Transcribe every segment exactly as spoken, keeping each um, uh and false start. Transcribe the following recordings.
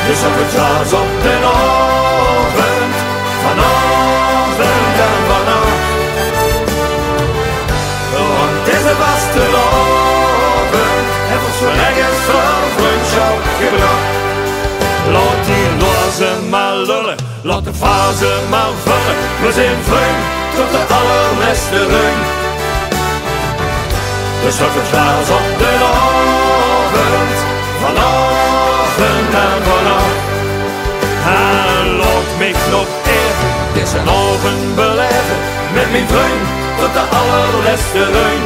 Dus op het gras op de avond, vanavond en vannacht. Want het is een vaste avond, en voor zo ergens van vriendschap gebracht. Laat die lozen maar lullen, laat de fase maar vullen. We zijn vriend tot de allerlaatste ring. Dus op het glas op de avond, vanavond en vannacht. En laat mij nog even deze avond beleven, met mijn vriend tot de allerlaatste ring.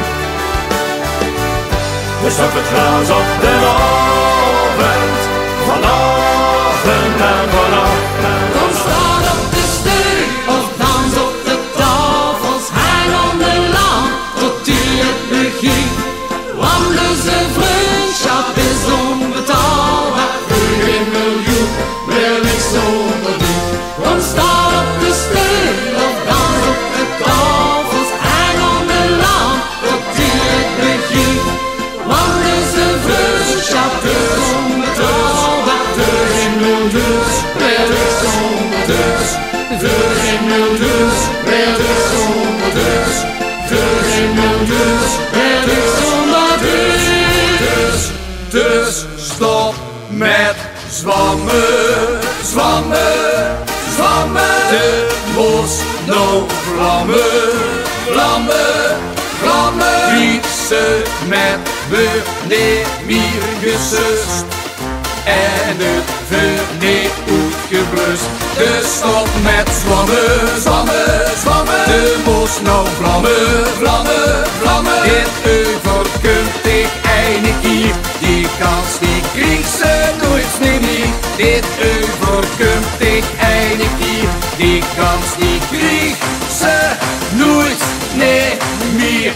Dus op het glas op de avond, vanavond en vannacht. Kom staan op de steun of dans op de tafels, hang aan de laan tot u het begint. Want deze vriendschap is onbetaalbaar, voor geen miljoen wil ik zonder die. Kom staan op de steun of dans op de tafels, hang aan de laan tot u het begint. Want deze vriendschap is onbetaalbaar, voor geen miljoen wil ik zonder dus. Voor geen miljoen wil ik zonder dus. Voor geen miljoen wil ik zonder dus. Dus stop met zwammen, zwammen, zwammen. De bos nou vlammen, vlammen, vlammen. Fietsen met beneden gesust en het verneer uitgeblust. Dus stop met zwammen, zwammen, zwammen. De bos nou vlammen, vlammen, vlammen. Dit overkomt ik eindelijk hier. Die kans die kreeg ze nooit meer meer. Dit overkomt ik eindelijk hier. Die kans die kreeg ze nooit nee meer.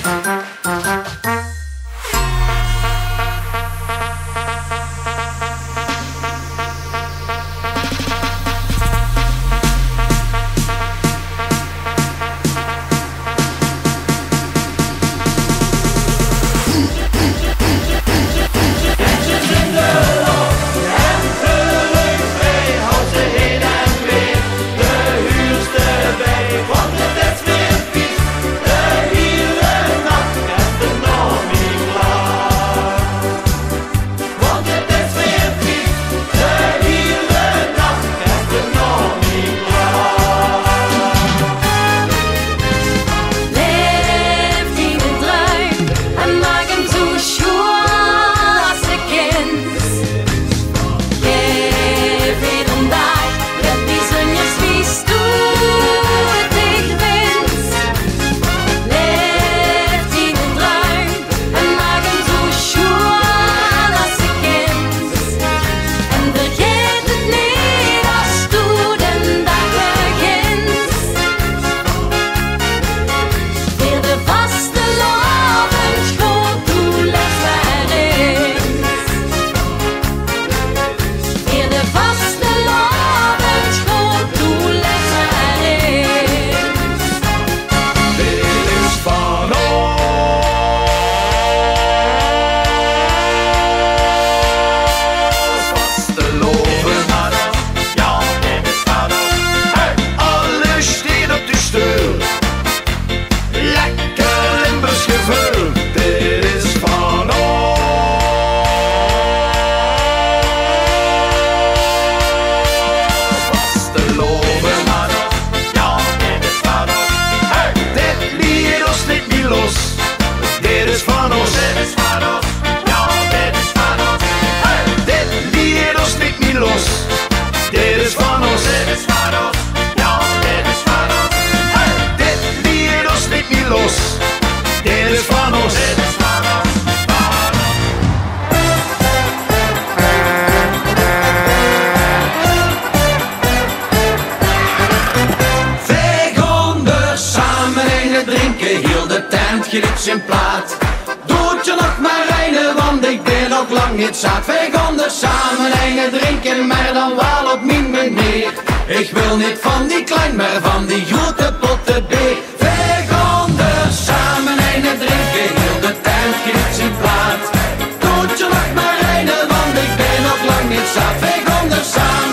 Grieks in plaat. Doet je nog maar rijden, want ik ben nog lang niet zat. Wij gaan er samen en drinken, maar dan wel op mijn manier. Ik wil niet van die klein, maar van die grote potten beer. Wij gaan er samen en drinken, heel de tijd Grieks in plaat. Doet je nog maar rijden, want ik ben nog lang niet zat. Wij gaan er samen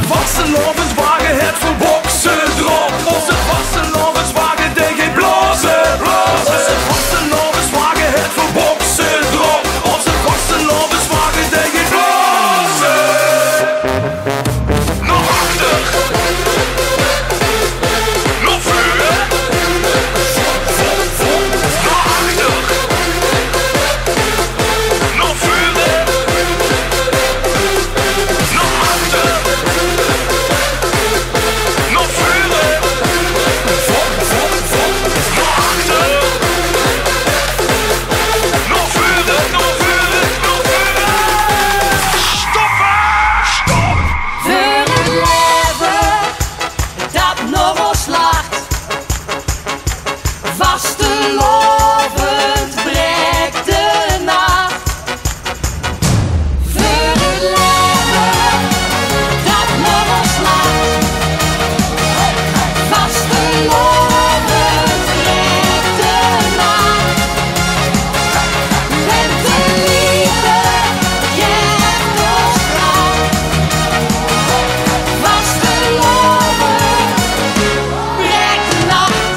vastelovenswagen het voor boksen drop. Onze vastelovenswagen die geen blazen. Onze vastelovenswagen het voor boksen drop. Onze vastelovenswagen die geen blazen. Nog achter. Nog vuur. Vol, vol, vol. Nog achter. Nog vuur. Nog achter. Nog vuur. Vol, vol, vol. Nog achter. Nog vuur. Nog vuur. Nog vuur. Stoppen. Stop. Voor het leven dat nog ons slacht, vastelovend breekt de nacht. Voor het leven dat nog ons slacht, vastelovend breekt de nacht. Met de liefde geeft ons kracht, vastelovend breekt de nacht.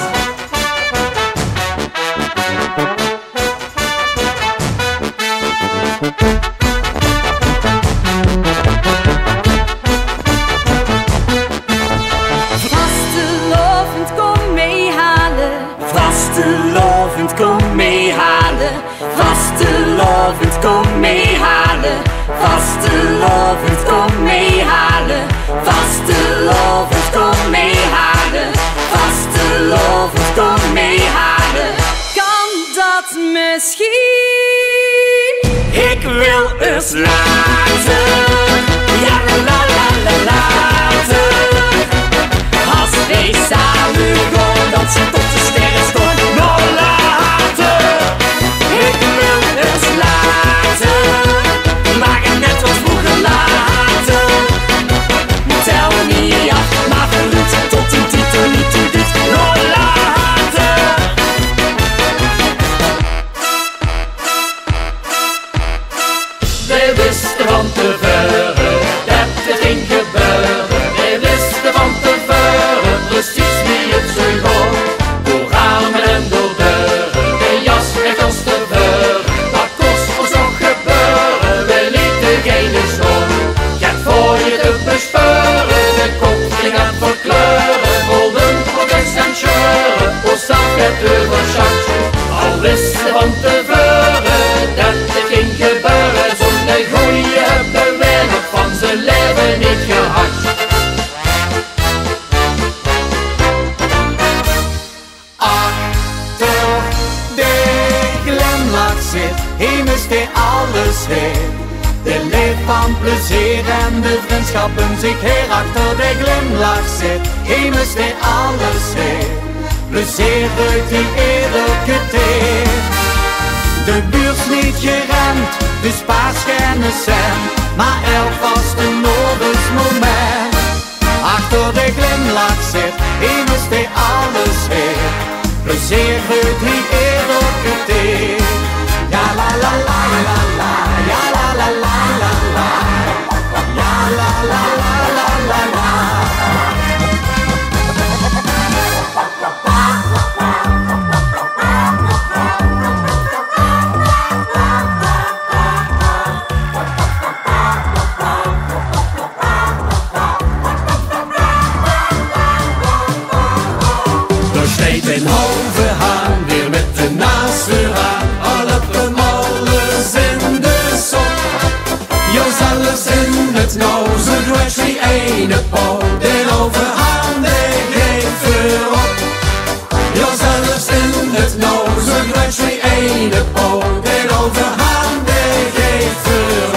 Vastelovend kom meehalen, vastelovend kom meehalen, vastelovend kom meehalen, vastelovend kom meehalen, vastelovend kom meehalen, vastelovend kom meehalen. Kan dat misschien? Ik wil eens laten, ja la la la la laten. Als wij samen gaan dansen tot de sterren staan, nog later. Ik wil eens laten, maar net wat vroeger laten. Tel niet af, maar verroet tot een titel niet toe dit, nog later. Wij wisten van tevoren dat het ging gebeuren. Wij wisten van tevoren precies wie het zou gaan. Door ramen en door deuren, de jas echt als tevoren. Wat kost ons nog gebeuren? Wij lieten geen schoon. Gaat voor je te bespeuren, de kop ging aan voor kleuren. Golden protest en scheuren, ons af het overschatje. Al wisten van tevoren dat het ging gebeuren. Zo'n goeie hebben wij nog van zijn leven niet gehad. Achter de glimlach zit, hemels die alles heeft. De leef van plezier en de vriendschappen zich her. Achter de glimlach zit, hemels die alles heeft. Plezier uit die eerlijke tijd. De buurt niet geremd, dus paas geen cent, maar elk vast een nodig moment. Achter de glimlach zit, hemels die alles heeft. Plezier uit die eerlijke tijd. Ja la la la la la, ja la la la la la, ja la la la la la la. Er steekt een halve haan weer met de nasura. Al op de molens in de zon. Jo zelfs in het nozen dwars die ene poot. Den overhaan die geeft voorop. Jo zelfs in het nozen dwars die ene poot. Den overhaan die geeft voorop.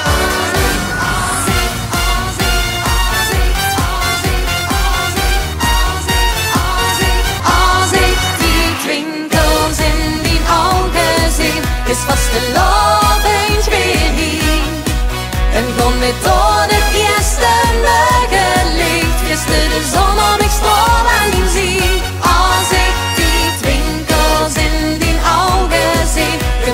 Als ik die twinkels in die ogen zie, is vastelovend weer hier. En kom met door het eerste morgenlicht, wist de zon om ik stralend zie. Als ik die twinkels in die ogen zie,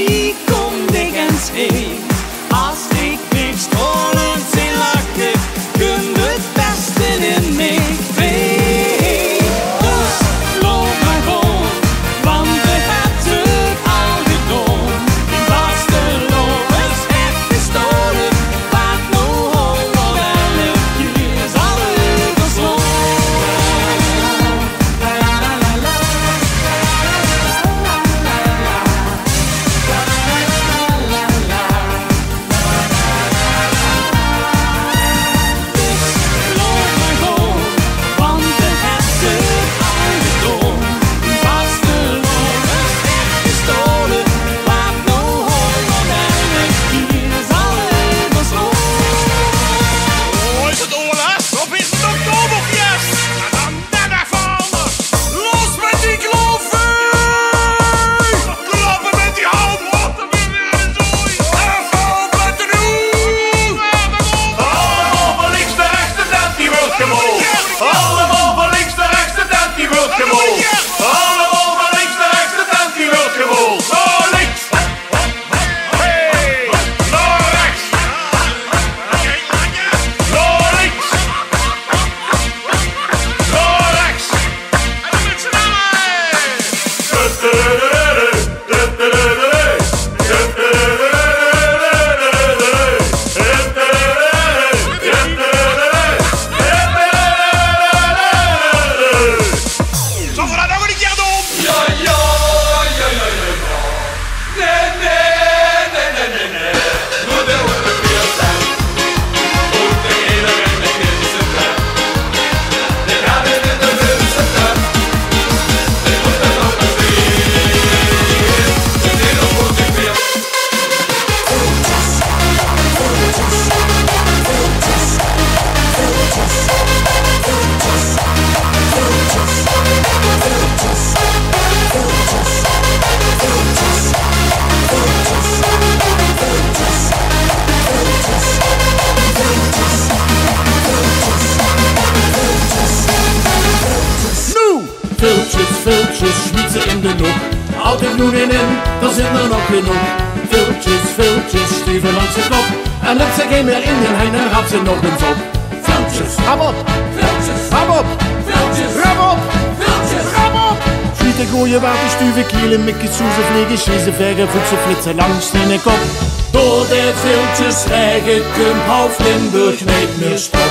wie komt ik eens heen? Als ik weer strolend zie lachen, kun het beste in mij ween. Dus geloof me gewoon, want we hebben het al gedaan. Die vaste lovers heeft gestolen, wat nou honderd elf keer zal overslaan. Allemaal van links naar rechts, de tent die wordt gemold. Allemaal van links naar rechts, de tent die wordt gemold. Naar links, hey, naar rechts, naar links, naar rechts. Viltjes, viltjes, schmieten in de nog. Altijd nu in in, daar zit er nog genoeg. Viltjes, viltjes, stuven langs de kop. En lukt ze geen meer in den hein en gaat ze nog eens op. Viltjes, rap op, viltjes, rap op, viltjes, rap op, viltjes, rap op. Schieten, gooien, water, stuven, kielen, mikken, soezen, vliegen, schiezen, vergen, voedsel, flitsen, langs de kop. Door de viltjes rijgen, komt half Limburg niet meer stop.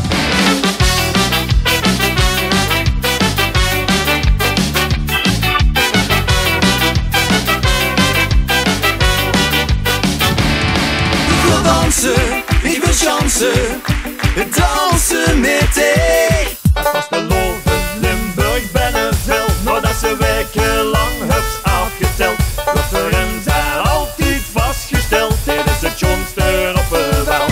Ik wil chansen, dansen met thee. Als de loven Limburg binnenveld, nadat ze wekenlang hebt afgeteld. Dat erin zijn altijd vastgesteld, dit is het jongste op de wel.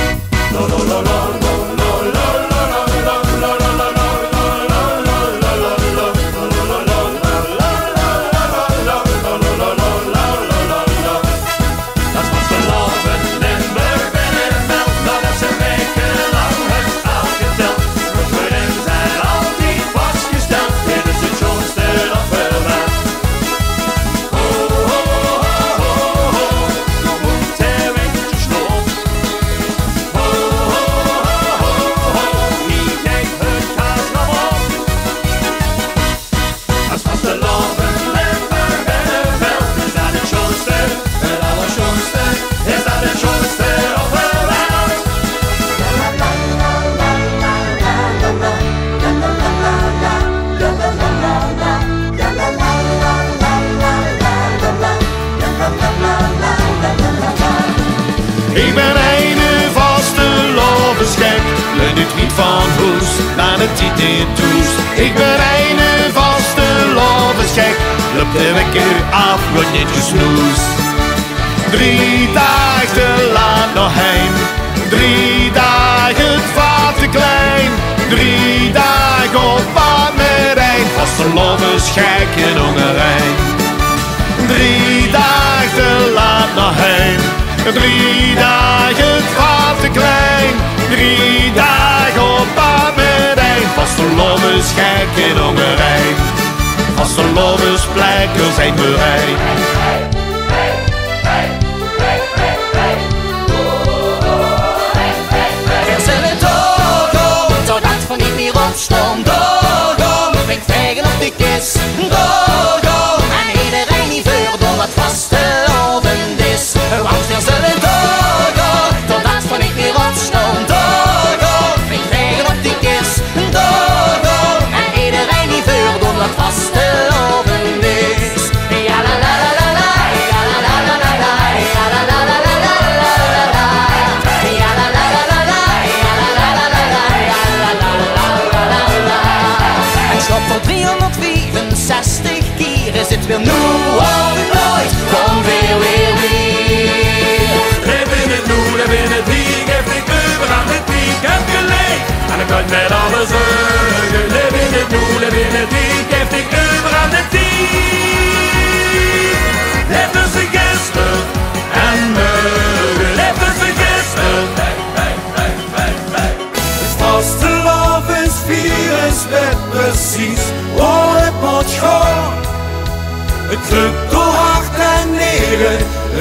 Ik ben een vaste lovensgek, leun het niet van hoes, maar het ziet niet toes. Ik ben een vaste lovensgek, loop de wekker af, wordt niet gesnoes. Drie dagen te laat nog heen, drie dagen het vaart te klein. Drie dagen op pad met een vaste lovensgek in Hongarijn. Drie dagen te laat nog heen. Drie dagen het vaart te klein, drie dagen op pad met een vaste lovensgek in Hongarijn. Vaste lovensplekken zijn bereid.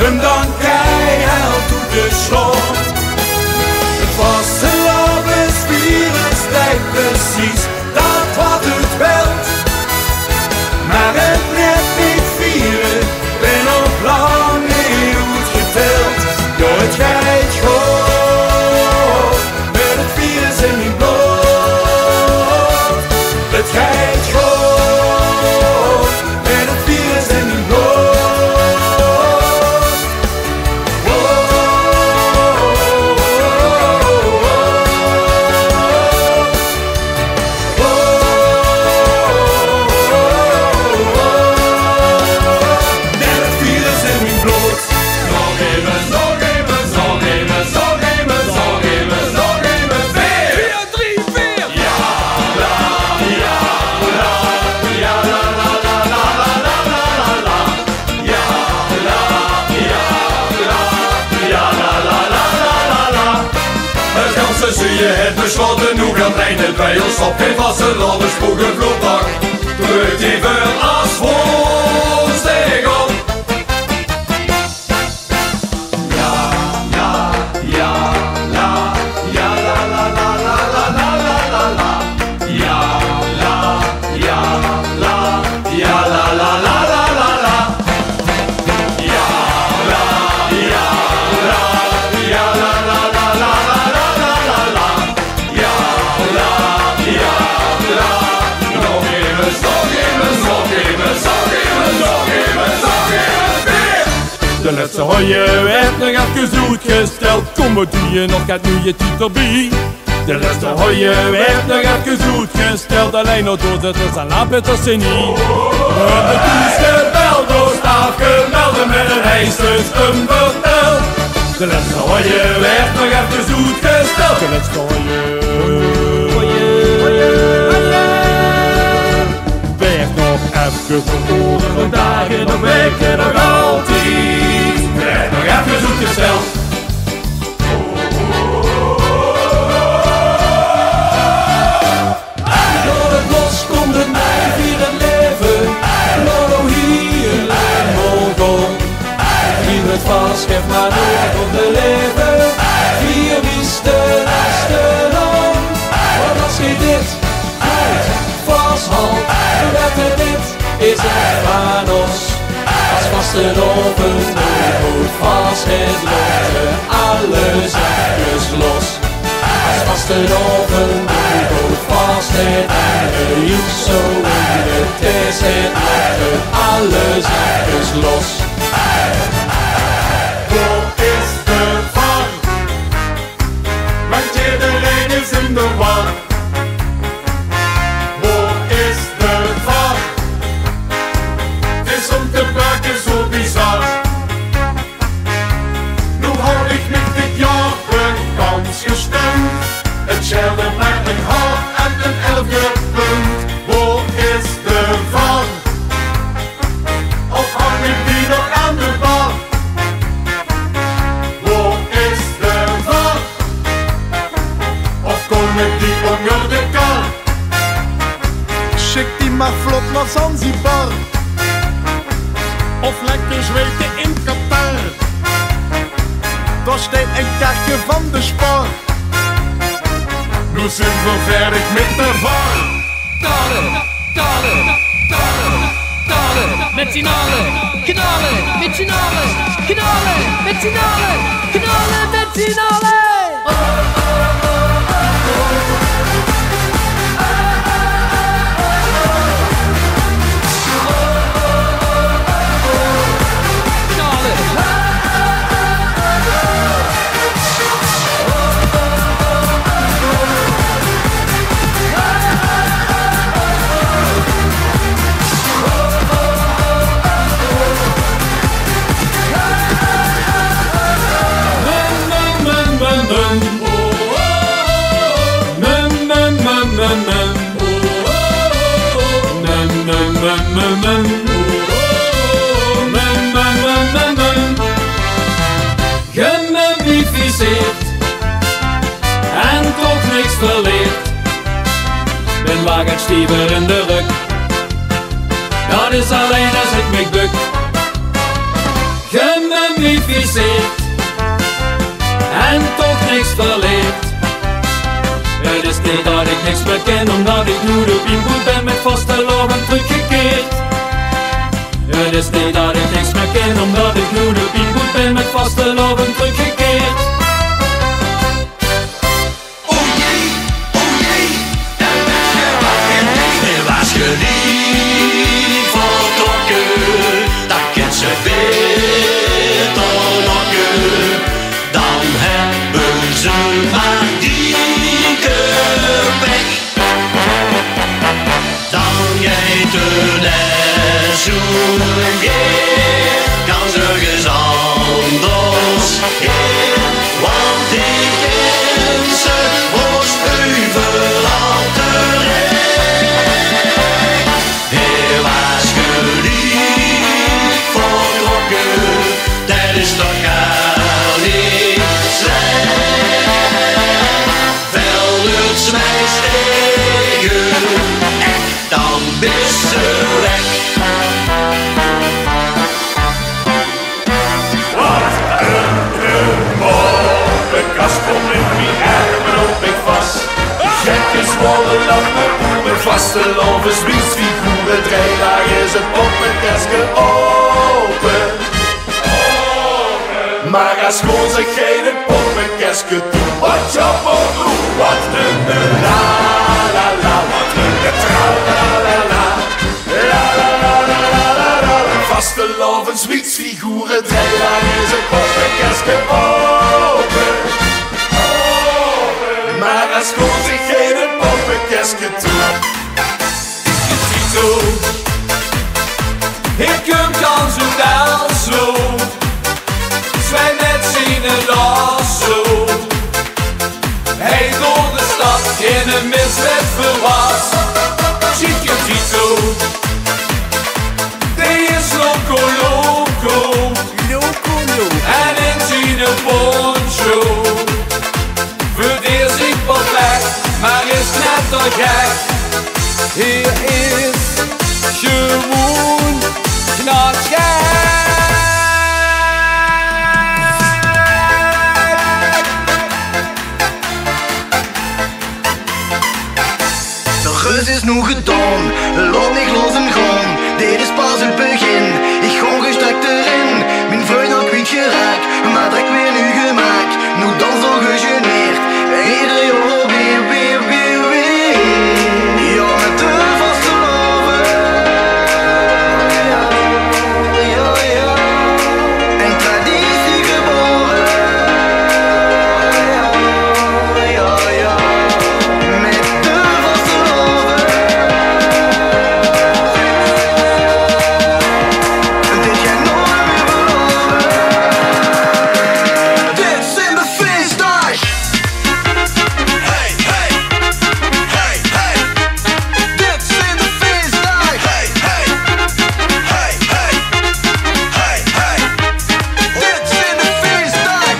en dan keihard doet de slot. Het was een lange spierenstijd precies, dat wat het welt. Maar het net niet vieren, ben nog lang niet goed geteld. Door het geit goed, met het virus in mijn bloed. Het geit goed, met het virus in mijn bloed. Je het besloten, hoe gaat het bij ons op? Geen vaste ladder, spoegen, vloedbak. Drukt even als vol, steeg op. Ja, ja, ja, la, ja, la, la, la, la, la, la, la, la, la. Ja, la, ja, la, ja, la, la, la, la, la, la. Ja, la, ja, la, ja, la, la, la, la, la. De laatste hooie werd nog even uitgesteld. Kom, wat doe je nog, gaat nu je titel bij? De laatste hooie werd nog even uitgesteld. Alleen nog doorzetters en lampeters zijn niet. De toestel door staaf gemeld en met een heisenstem verteld. De laatste hooie werd nog even uitgesteld. De laatste hooie werd nog even verloren. Nog dagen, nog weken, nog altijd. Werd nog even uitgesteld. Door het bos komt het mij weer het leven. Loro hier, lijn Mongon. Wie het vast geeft maar nooit op de leven. Vier wisten achterom. Want als je dit goed vasthoudt, dat het dit is het van ons. Als vaste open goed vast het lotte alles ergens los. Als vaste open goed vast het en de joek zo in het is het lotte alles ergens los. Waar is de var? Want iedereen is in de war. Waar is de var? Het is om te pakken zo bizar. Nu had ik met dit jaar een kans gestemd. Het schelde met een hart en een elfde punt. Waar is de var? Of hang ik die nog aan de bar? Waar is de var? Of kom ik die onder de kar? Schik die maar vlot naar Zanzibar. Of lekker zweten in Qatar. Daar staat een kaartje van de Spar. Nu zijn we fertig met de var. Knallen, knallen, knallen, knallen, met z'n allen. Knallen, met z'n allen. Knallen, met z'n allen. Knallen, met z'n allen. Gemummificeerd en toch niks verleerd. Ben laag en stiever in de rug. Dat is alleen als ik me buk. Gemummificeerd geïnficeerd en toch niks verleerd. Het is niet dat ik niks meer ken, omdat ik nu de piemgoed ben met vaste loven teruggekeerd. Het is niet dat ik niks meer ken, omdat ik nu de piemgoed ben met vaste loven teruggekeerd. Oh jee, oh jee, daar ben je wakker. Er was geliefd vertrokken, dat kind ze weer te lokken. Dan hebben ze maar die weg. Dan jij te zoen weer, kan ze eens anders heen. Want die mensen moest overal terecht. Hij was geliefd vertrokken, dat is toch gar niet slecht. Vel het smijt tegen, echt dan bist ze weg. Vaste lovers, wiesfiguren, driedaag is het poppenkastje open. Open. Maar als gewoon zeg geen het poppenkastje toe. Wat jammer, wat een la la la, wat een tra la la la. La la la la la la la. Vaste lovers, wiesfiguren, driedaag is het poppenkastje open. Open. Maar als gewoon zeg geen het poppenkastje toe. Ik kom dan zo wel zo, zwijn met zijn lasso. Hij door de stad in een miswet verwas. Chique Tito, die is loco loco, loco loco. En in zijn poncho, verdeert zich perfect, maar is net te gek. Hier is gewoon knatgek. De reus is nu gedaan, laat niet los en gaan. Dit is pas het begin, ik ga gestrekt erin. Mijn vriend had kwijt geraakt, maar trek weer nu gemaakt. Nu dan zo gegeneerd, ieder jaar weer, weer, weer, weer. Ja, met de vaste loven. Ja, ja, ja. En traditie geboren. Ja, ja, ja. Met de vaste loven. Dit jij nooit meer beloven. Dit zijn de feestdag. Hey, hey, hey, hey. Dit zijn de feestdag. Hey, hey, hey, hey, hey, hey. Dit zijn de feestdag.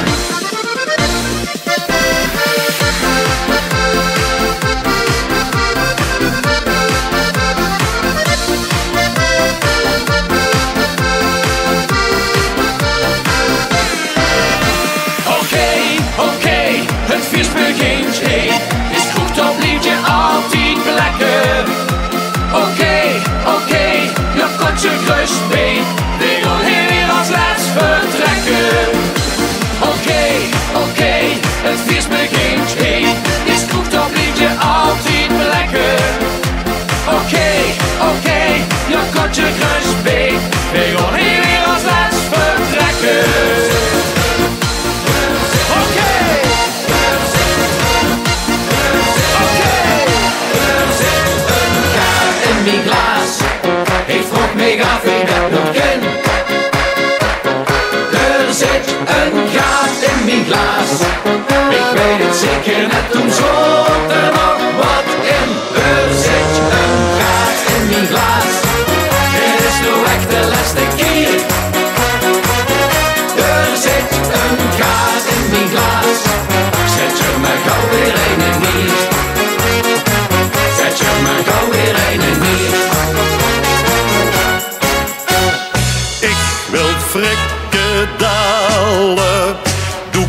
Oké, oké, het feest begint, hey. Is goed op liedje altijd lekker. Oké, oké, je komt je gerust mee. We gaan hier weer als laatst vertrekken. Oké, oké, het feest begint, hey. Is goed op liedje altijd lekker. Oké, oké, je komt je gerust mee. We gaan hier weer als laatst vertrekken. Oké, oké, er zit een kaart in mijn glas. Ik vroeg me af wie dat nog ken. Er zit een kaart in mijn glas. Ik weet het zeker net, toen zat er nog wat in. Er zit een kaart in mijn glas. Het is nu echt de laatste keer. Er zit een kaart in mijn glas. Zet je me gauw weer een en niet. Zet je me gauw weer een en niet. Ik wil frikkedel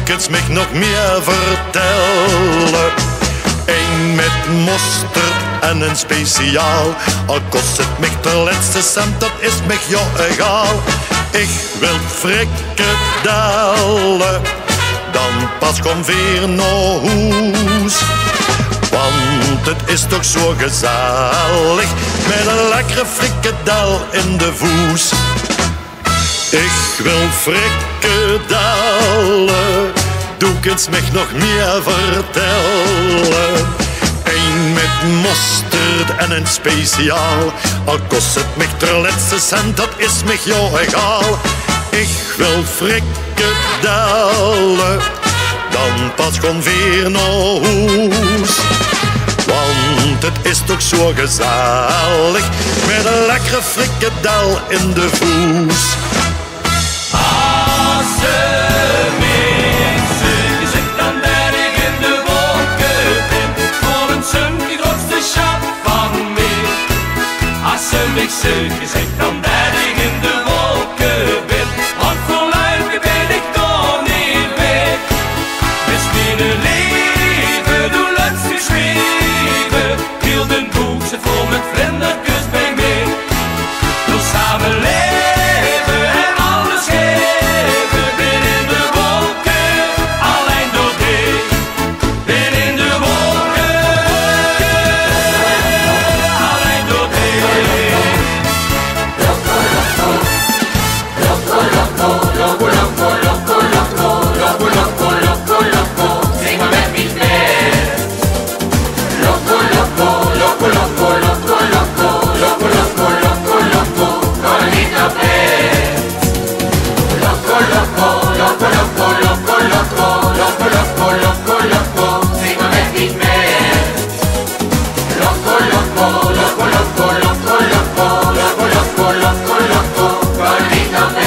kunt mij nog meer vertellen. Eén met mosterd en een speciaal. Al kost het mij de laatste cent, dat is mij jou egaal. Ik wil frikadellen, dan pas kom weer naar huis. Want het is toch zo gezellig met een lekkere frikadel in de voes. Ik wil frikadellen, doe kunt mij nog meer vertellen. Eén met mosterd en een speciaal. Al kost het mij de laatste cent, dat is mij jou egaal. Ik wil frikadellen, dan pas gewoon weer naar huis. Want het is toch zo gezellig met een lekkere frikadel in de voes. Als ze mensen gezegd dan ben ik in de wolken ben, voor een zon die grootste schat van mij. Als ze mij gezegd dan ben ik in de wolken ben, want voor luiken ben ik toch niet weg. Best binnen leven, doe lukt geschreven, hield een boek zit vol met vlinderkus bij mij. Door samen leven en alles geven, ben in de wolken, alleen door dich. Ben in de wolken, alleen door dich. Loco, loco, loco, loco, loco, loco, loco, loco, loco, loco, zing maar met me mee. Loco, loco, loco, loco, loco, loco, loco, loco, loco, loco, ga niet naar bed. Loco, loco, loco, loco, loco, loco, loco, loco, loco, loco, zing maar met me mee. Loco, loco, loco, loco, loco, loco, loco, loco, loco, loco, ga niet naar bed.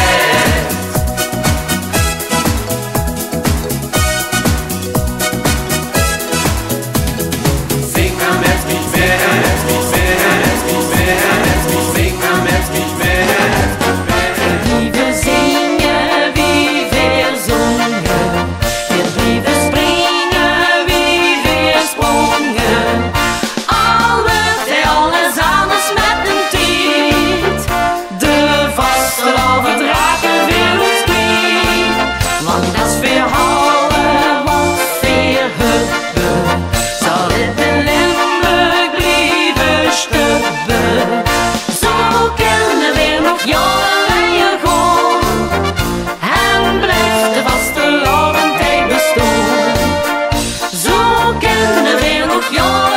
Zing maar met me mee, met me mee, met me mee, met me, zing maar met me mee. Wie we zingen, wie weer zongen, wie we springen, wie weer sprongen. Alles en alles anders met een tiet. De vaste overdragen weer ons kwiet. Want dat is weer houden, wat weer hubben. Zal het in Limburg blijven stubben. Zo kennen we nog jaren gewoon. En blijft de vaste tijd bestaan. Zo kennen we nog jaren